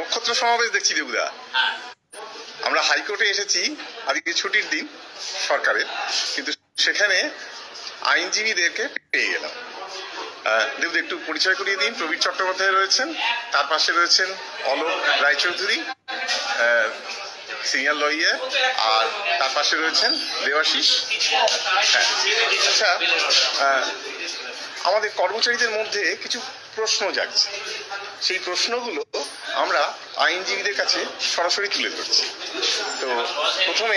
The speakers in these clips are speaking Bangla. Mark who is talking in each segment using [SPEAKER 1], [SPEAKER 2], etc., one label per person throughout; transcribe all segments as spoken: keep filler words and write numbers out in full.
[SPEAKER 1] নক্ষত্র সমাবেশ দেখছি দেবুদা। আমরা হাইকোর্টে এসেছি, আজকে ছুটির দিন সরকারের, কিন্তু সেখানে আইনজীবীদেরকে পেয়ে গেলাম। দেবুদা একটু পরিচয় করিয়ে দিন। প্রবীর চট্টোপাধ্যায় রয়েছেন, তার পাশে রয়েছেন অলোক রায়চৌধুরী, সিনিয়র লয়ার, আর তার পাশে রয়েছেন দেবাশিস। হ্যাঁ, আচ্ছা, আমাদের কর্মচারীদের মধ্যে কিছু প্রশ্ন জাগছে, সেই প্রশ্নগুলো আমরা আইনজীবীদের কাছে সরাসরি তুলে ধরছি। তো প্রথমে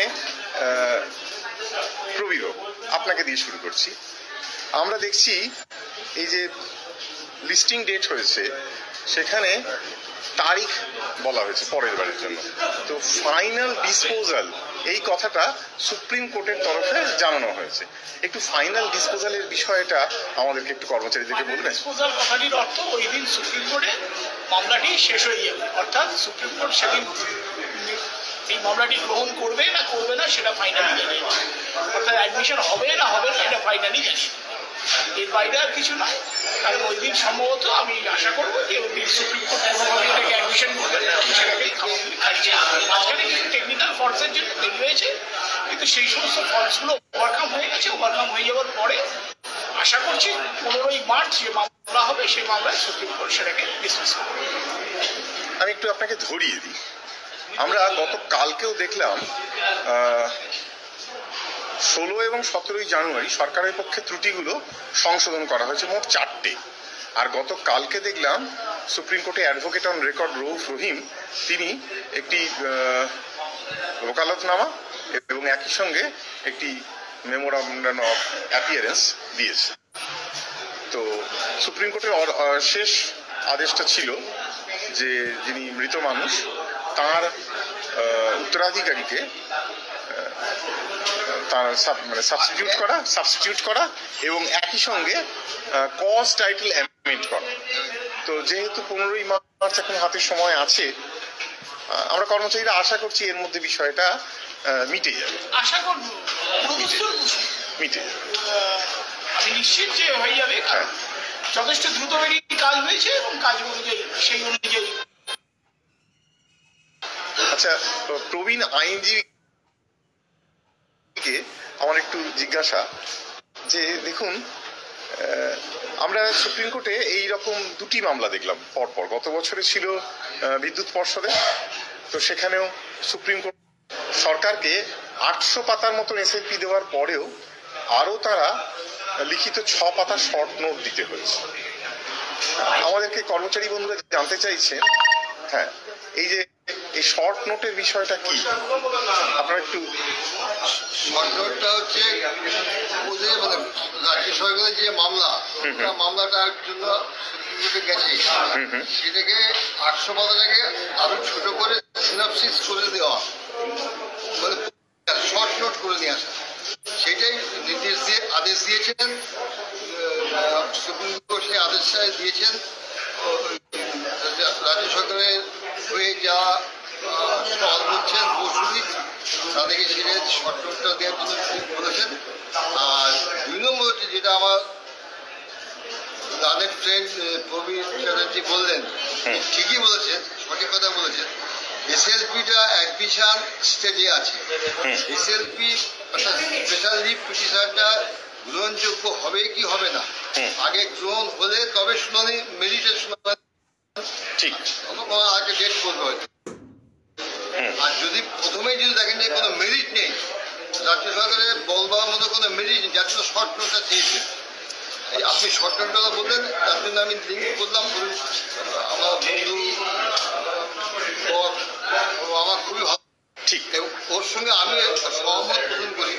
[SPEAKER 1] প্রবীর, আপনাকে দিয়ে শুরু করছি। আমরা দেখছি এই যে লিস্টিং ডেট হয়েছে, সেখানে তারিখ বলা হয়েছে পরের বারের জন্য। তো ফাইনাল ডিসপোজাল এই কথাটা সুপ্রিম কোর্টের তরফে জানানো হয়েছে। একটু ফাইনাল ডিসপোজালের বিষয়টা আমাদেরকে একটু কর্মচারীদেরকে বলবেন।
[SPEAKER 2] ডিসপোজাল কথাটির অর্থ ওই দিন সুপ্রিম কোর্টে মামলাটি শেষ হয়ে যাবে, অর্থাৎ সুপ্রিম কোর্ট সেদিন এই মামলাটি গ্রহণ করবে না করবে না সেটা ফাইনালি জানিয়েছে, অর্থাৎ অ্যাডমিশন হবে না হবে না এটা ফাইনালি জানিয়ে। এর বাইরে আর কিছু নয়, কারণ ওই দিন সম্ভবত আমি আশা করবো যে ওই দিন সুপ্রিম কোর্ট কোনোভাবে এটাকে অ্যাডমিশন করবে না, সেটাকে খাচ্ছে। মাঝখানে কিছু টেকনিক্যাল ফল্টসের জন্য দেরি হয়েছে, কিন্তু সেই সমস্ত ফল্টসগুলো ওভারকাম হয়ে গেছে। ওভারকাম হয়ে যাওয়ার পরে আশা করছি পনেরোই মার্চ যে মামলা হবে সেই মামলায় সুপ্রিম কোর্ট সেটাকে ডিসমিস করবে।
[SPEAKER 1] আমি একটু আপনাকে ধরিয়ে দিই। আমরা গত কালকেও দেখলাম ষোলো এবং সতেরোই জানুয়ারি সরকারের পক্ষে ত্রুটিগুলো সংশোধন করা হয়েছে, মোট চারটে। আর গত কালকে দেখলাম সুপ্রিম কোর্টে advocate on record Rauf Rahim তিনি একটি ওকালতনামা এবং একই সঙ্গে একটি মেমোরান্ডাম অফ অ্যাপিয়ারেন্স দিয়েছে। তো সুপ্রিম কোর্টের শেষ আদেশটা ছিল যে যিনি মৃত মানুষ তার উত্তরাধিকারীকে তার মানে সাবস্টিটিউট করা সাবস্টিটিউট করা এবং একই সঙ্গে কজ টাইটেল অ্যামেন্ড করা। তো যেহেতু পনেরোই মার্চ এখন হাতের সময় আছে, আমরা কর্মচারীরা আশা করছি এর মধ্যে বিষয়টা মিটে যাবে।
[SPEAKER 2] আশা করব
[SPEAKER 1] মিটে যাবে,
[SPEAKER 2] আমি নিশ্চিত যে হয়ে যাবে। যথেষ্ট দ্রুতবেগী কাজ হয়েছে এবং কাজ অনুযায়ী সেই অনুযায়ী।
[SPEAKER 1] আচ্ছা, প্রবীণ আইনজীবী আমার একটু জিজ্ঞাসা যে দেখুন, আমরা সুপ্রিম কোর্টে এই রকম দুটি মামলা দেখলাম পরপর। গত বছরে ছিল বিদ্যুৎ পর্ষদে, তো সেখানেও সুপ্রিম কোর্ট সরকারকে আটশো পাতার মতন এসএলপি দেওয়ার পরেও আরও তারা লিখিত ছ পাতা শর্ট নোট দিতে হয়েছে। আমাদেরকে কর্মচারী বন্ধুরা জানতে চাইছেন, হ্যাঁ, এই যে এই শর্ট নোটের বিষয়টা কি আপনারা একটু।
[SPEAKER 3] শর্ট নোটটা হচ্ছে ওদের মানে রাজ্য সরকারের যে মামলা, মামলাটার জন্য সুপ্রিম কোর্টে গেছে, সেটাকে আটশো পাতাটাকে আরো ছোট করে সিনাপসিস করে দেওয়া, মানে শর্ট নোট করে নিয়ে আসা, সেটাই নির্দেশ দিয়ে আদেশ দিয়েছেন সুপ্রিম কোর্ট। সেই আদেশটা দিয়েছেন রাজ্য সরকারের হয়ে যা স্টল বলছেন বসুলি তাদেরকে সেটা শর্ট নোটটা দেওয়ার জন্য বলেছেন। আর দুই নম্বর হচ্ছে যেটা আমার দানের ফ্রেন্ড প্রবীর চ্যাটার্জি বললেন, ঠিকই বলেছেন, সঠিক কথা বলেছেন। এসএলপিটা অ্যাডমিশন স্টেজে আছে। এসএলপি অর্থাৎ স্পেশাল লিভ পিটিশনটা গ্রহণযোগ্য হবে কি হবে না, আগে গ্রহণ হলে তবে শুনানি, মেরিটের শুনানি
[SPEAKER 1] ঠিক
[SPEAKER 3] আগে ডেট করবে হয়তো। আর যদি প্রথমেই যদি দেখেন যে কোনো মেরিট নেই, রাজ্য সরকারের বলবার মতো কোনো মেরিট নেই, যার জন্য শর্ট নোটটা চেয়েছেন। আপনি শর্ট নোটটা বললেন, তার জন্য আমি লিঙ্ক করলাম। আমার বন্ধু আমার খুবই ভালো,
[SPEAKER 1] ঠিক,
[SPEAKER 3] এবং ওর সঙ্গে আমি সহমত পোষণ করি।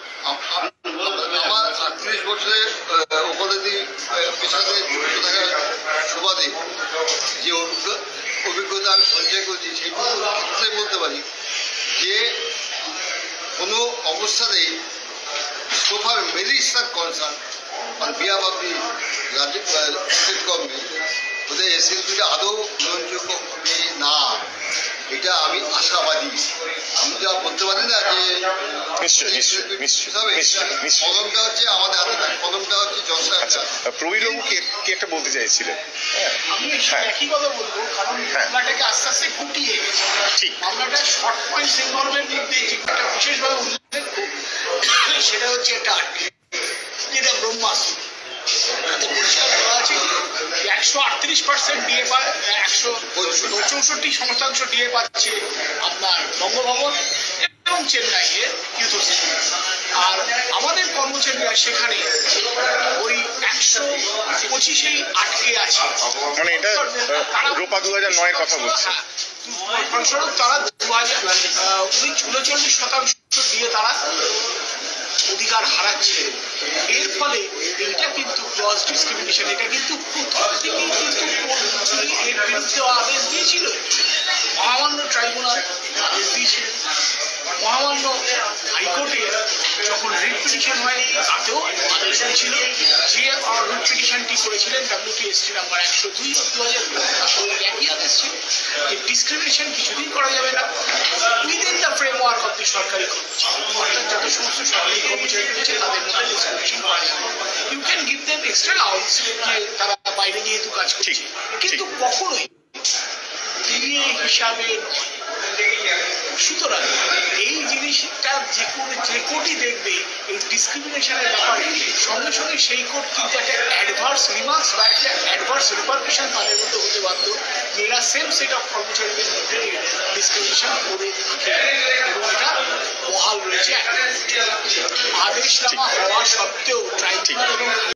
[SPEAKER 3] আমার আটত্রিশ বছরের ওকালতি পেশাতে যুক্ত থাকার সুবাদে যে অভিজ্ঞতা আমি সঞ্চয় করছি, সেইটুকু ক্ষেত্রে বলতে পারি যে কোনো অবস্থাতেই সোফার মেরিটস আর concern on behalf of the রাজ্য স্টেট গভর্নমেন্ট, ওদের এসএলপিটা আদৌ গ্রহণযোগ্য হবে না, এটা আমি আশাবাদী। আমি যা বলতে পারি না যে কলমটা হচ্ছে আমাদের হাতে না, কলমটা হচ্ছে জলসা।
[SPEAKER 1] প্রবীরবাবু কে একটা বলতে চাইছিলেন?
[SPEAKER 2] আমি একই কথা বলবো, কারণ মামলাটাকে আস্তে আস্তে খুব
[SPEAKER 1] ঠিক।
[SPEAKER 2] মামলাটা শর্ট পয়েন্টস ইনভলভের মধ্যে যেটা বিশেষভাবে উল্লেখ্য সেটা হচ্ছে একটা যেটা ব্রহ্মাস্ত্র, তাতে পরিষ্কার করা আছে যে একশো আটত্রিশ পার্সেন্ট ডিএ পায়, একশো চৌষট্টি শতাংশ ডিএ পাচ্ছে আপনার বঙ্গভবন এবং চেন্নাইয়ের ইউথোসিটি। আর আমাদের কর্মচারীরা সেখানে ওই একশো পঁচিশেই আটকে আছে।
[SPEAKER 1] মানে এটা আহ, রোপা দু হাজার নয়ের কথা বলছে।
[SPEAKER 2] হ্যাঁ, ফলস্বরূপ তারা দু হাজার উনচল্লিশ শতাংশ দিয়ে তারা অধিকার হারাচ্ছে। এর ফলে এইটা কিন্তু ক্রস ডিসক্রিমিনেশন, এটা কিন্তু প্রথম থেকেই কিন্তু এর বিরুদ্ধে আদেশ দিয়েছিল মহামান্য ট্রাইব্যুনাল, আদেশ দিয়েছিল মহামান্য হাইকোর্টে যখন রিট পিটিশন হয় তাতেও আদেশ হয়েছিল, যে রিট পিটিশনটি করেছিলেন ডাব্লিউটিএসটি নাম্বার একশো দুই দু হাজার ওই একই আদেশ ছিল যে ডিসক্রিমিনেশন কিছুদিন করা যাবে না within the framework of the সরকারি কর্মচারী, অর্থাৎ যত সমস্ত সরকারি কর্মচারী রয়েছে তাদের মধ্যে ডিসক্রিমিনেশন করা যাবে। You can give them extra outs যে তারা বাইরে যেহেতু কাজ করছে, কিন্তু কখনোই ডিএ হিসাবে নয়। সুতরাং এই জিনিসটা যে কোনো যে কোর্টই দেখবে এই ডিসক্রিমিনেশনের ব্যাপারে সঙ্গে সঙ্গে সেই কোর্ট কিন্তু একটা অ্যাডভার্স রিমার্কস বা একটা অ্যাডভার্স রিপারকেশন তাদের মধ্যে হতে বাধ্য, যে এরা সেম সেট অফ কর্মচারীদের মধ্যে ডিসক্রিমিনেশন করে থাকে এবং এটা বহাল রয়েছে। আদেশনামা হওয়া সত্ত্বেও ট্রাইব্যুনাল এবং